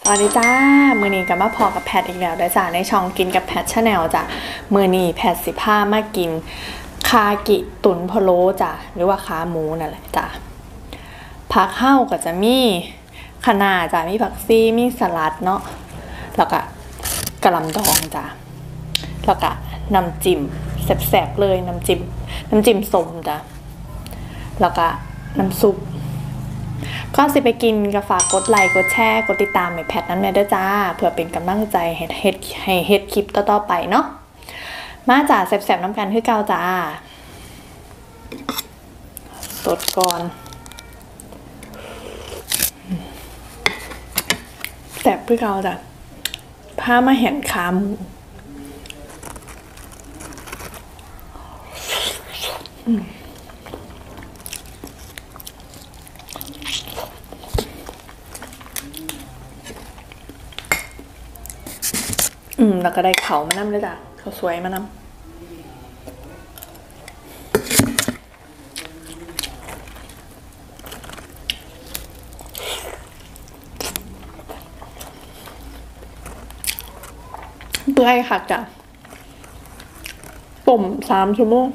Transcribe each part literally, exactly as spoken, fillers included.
สวัสดีจ้ามือนี้กับมาพอกับแพทอีกแล้วได้จ้าในช่องกินกับแพทชาแนลจ้ะมือนี้แพทสิผ้ามากินคากิตุนพะโล้จ้ะหรือว่าขาหมูนั่นแหละจ้ะผักเฮ้าก็จะมีคะน้าจ้ะมีผักซีมีสลัดเนาะแล้วก็กะหล่ำดองจ้ะแล้วก็น้ำจิ้มแซ่บๆเลยน้ำจิ้มน้ำจิ้มส้มจ้ะแล้วก็น้ำซุปก็สิไปกินก็ฝากกดไลค์กดแชร์กดติดตามให้แพทนั้นแม่ด้วยจ้าเพื่อเป็นกำลังใจให้เฮ็ดให้เฮ็ดคลิปต่อๆไปเนาะมาจ้าแซ่บๆน้ำกันคือเก่าจ้าสดก่อนแซ่บคือเก่าจ้ะพามาเห็นขาหมูอืมแล้วก็ได้เขามานำเลยจ้ะเขาสวยมานำเปื่อยค่ะจ้ะต้มสามชั่วโมง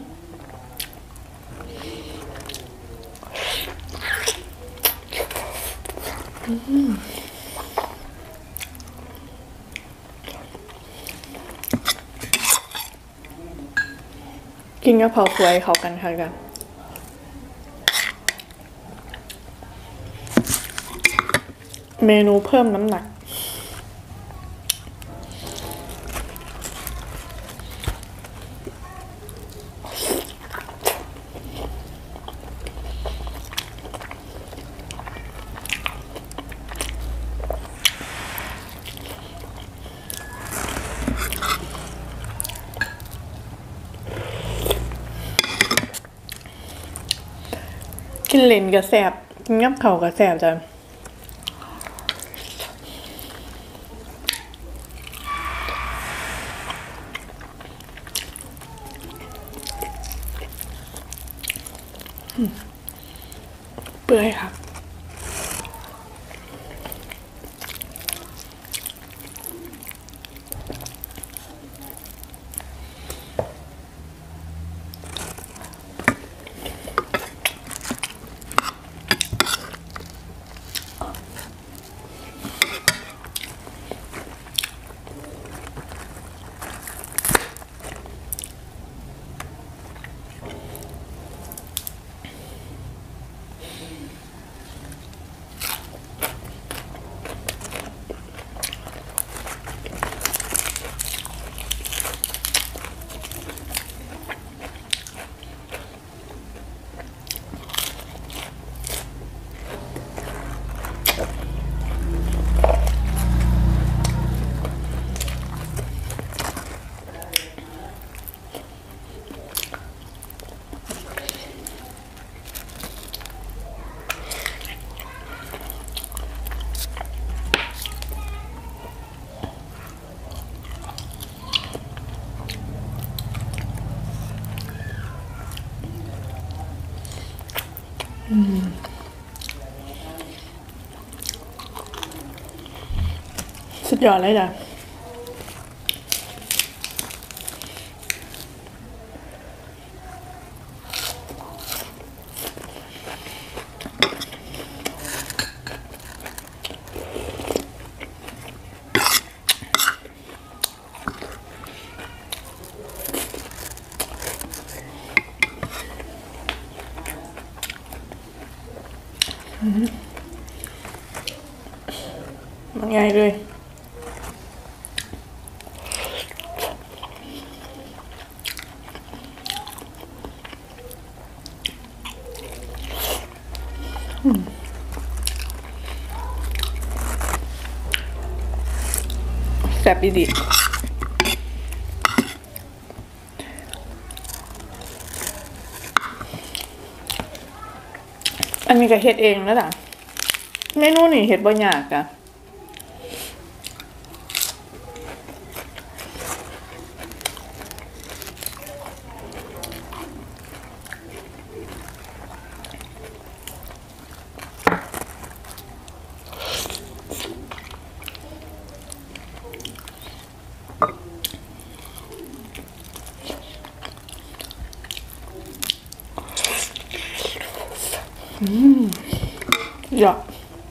กินกะเพราสวยเขากันค่ะกันเมนูเพิ่มน้ำหนักกินเลนกับแสบกินกับเขากับแสบจ้ะเปื่อยครับสุดยอดเลยจ้ะมันง่ายเลยแซ่บดีอันนี้ก็เฮ็ดเองแล้วจ้ะเมนูนี่เฮ็ดบ่ยากจ้ะอืมอยาก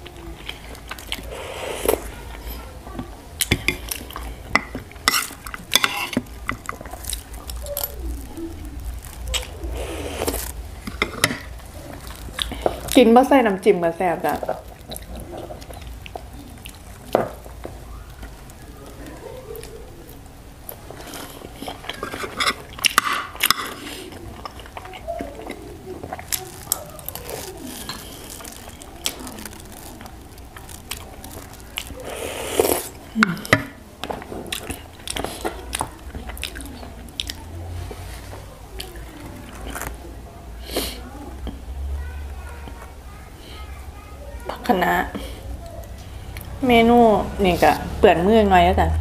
กินบ่ใส่น้ำจิ้มก็แซ่บจ้ะผักคะน้าเมนูนี่ก็เปื่อนมือหน่อยแล้วจ้ะ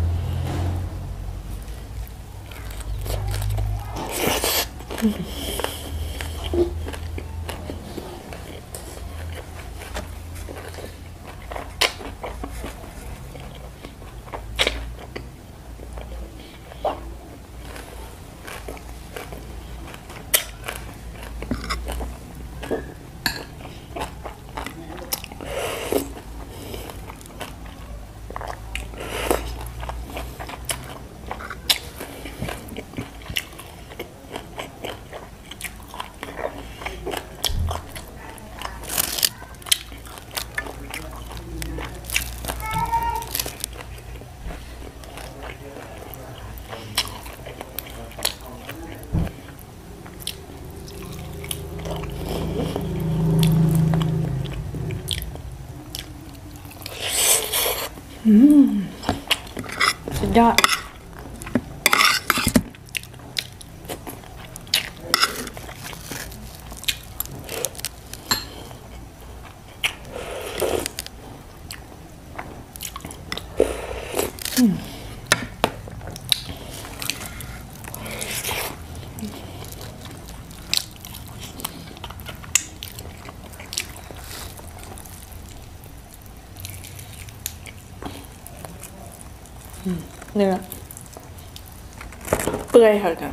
อืมสุดยอดอืมเนื้อเปื่อยค่ะจ้ะ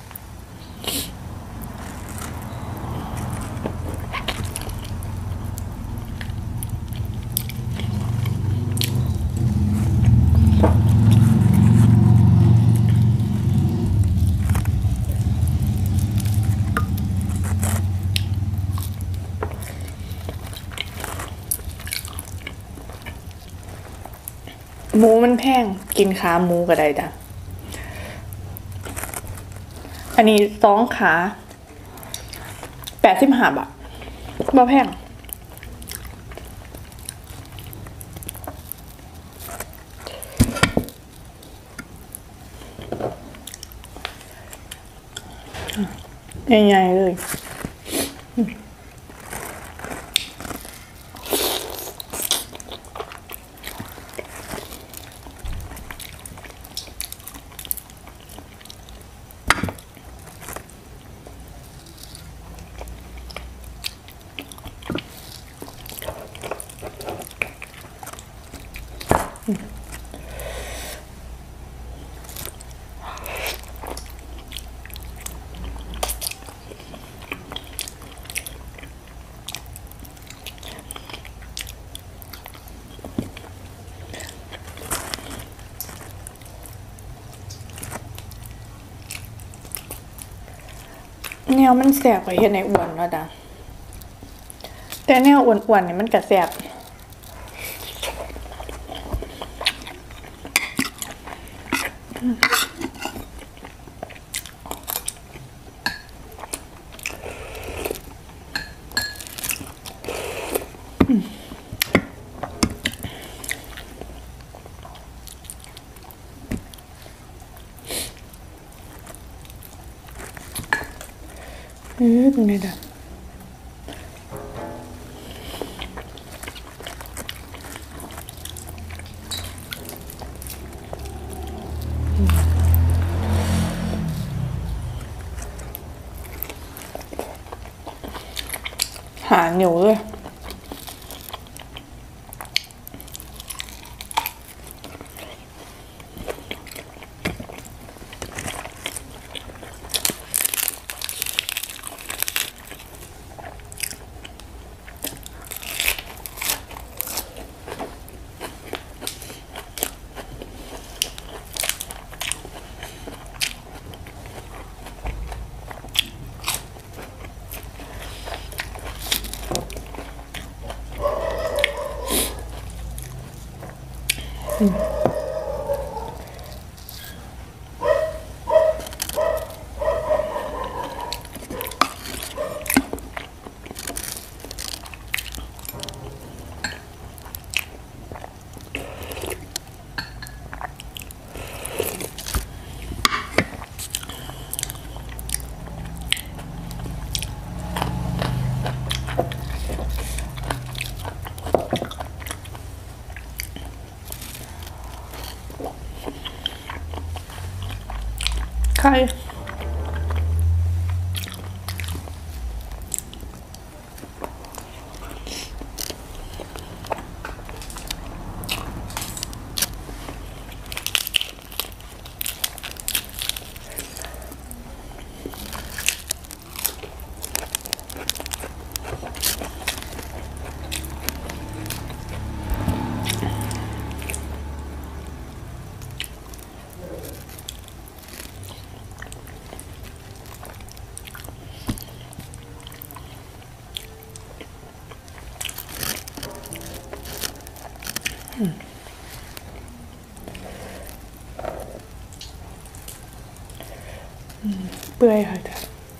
หมูมันแพงกินขาหมูก็ได้จ้ะอันนี้สองขาแปดสิบห้าบาทบ่แพงใหญ่ๆเลยแนวมันแสบกว่าเฮ็ดในอ้วนแล้วจ้ะแต่แนวอ้วนๆนี่มันก็แสบเออตรงนี้จ้ะหาเหนียวเลยไข่เปื่อยค่ะจ้ะ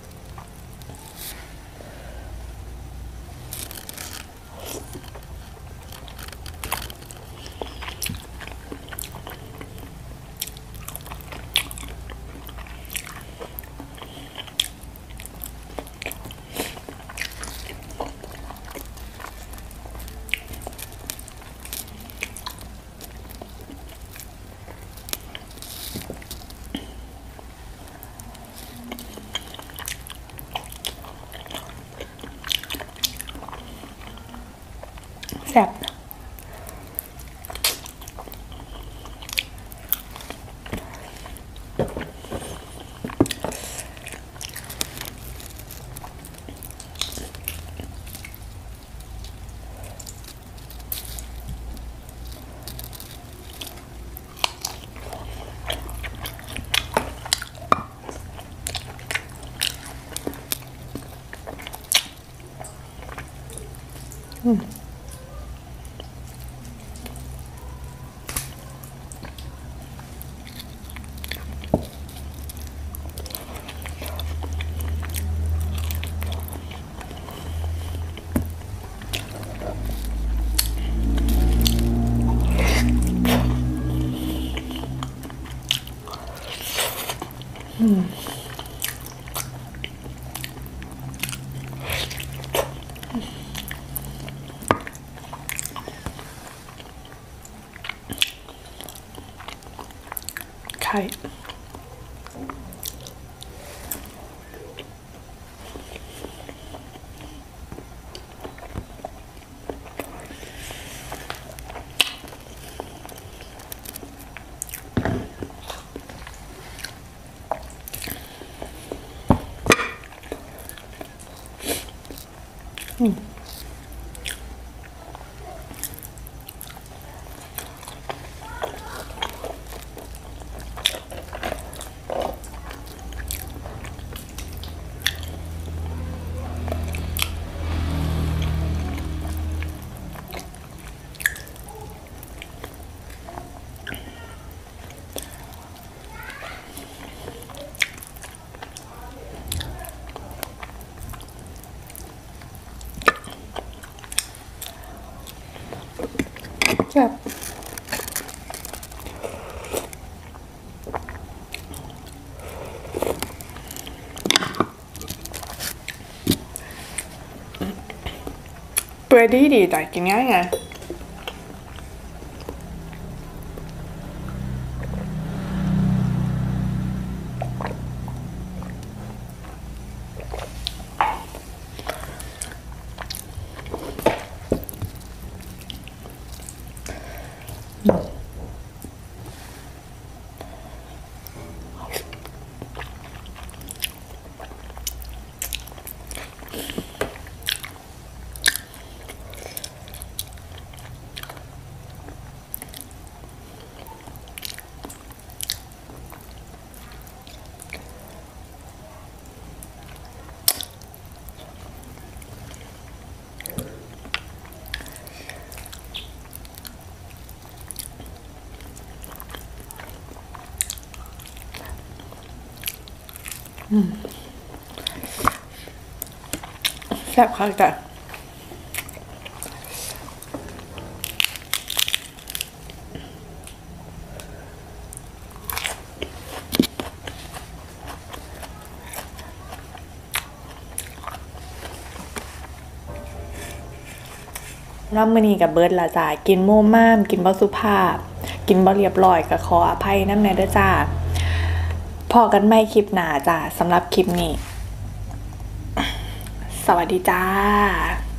แซ่บอืมอืมไข่อืมแซ่บเปื่อยดีดีแต่กินง่ายไงแซ่บคักจ้ะน้ำมือนีกับเบิร์ดละจ้ากินโม่ม่ามกินบ่สุภาพกินบ่เรียบร้อยก็ขออภัยน้ำแน่เด้อจ้าพอกันไม่คลิปหนาจ้าสำหรับคลิปนี้สวัสดีจ้า